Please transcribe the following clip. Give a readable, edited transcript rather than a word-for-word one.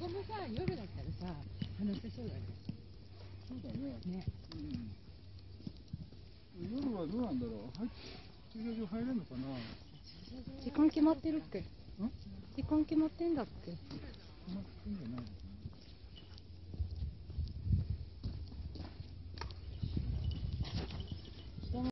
こもさ、夜だったらさ、話せそうだね。 そうだね。 ね。 夜はどうなんだろう。駐車場入れるのかな。 時間決まってるっけ？時間決まってんだっけ？ 決まってんじゃないの。